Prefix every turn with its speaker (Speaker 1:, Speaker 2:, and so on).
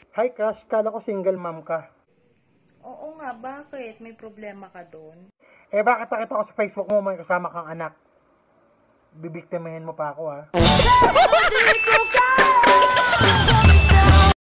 Speaker 1: Hi crush, kala ko single mom ka.
Speaker 2: Oo nga, bakit? May problema ka doon?
Speaker 1: Eh bakit nakita ko sa Facebook mo may kasama kang anak? Bibiktimahin mo pa ako, ha?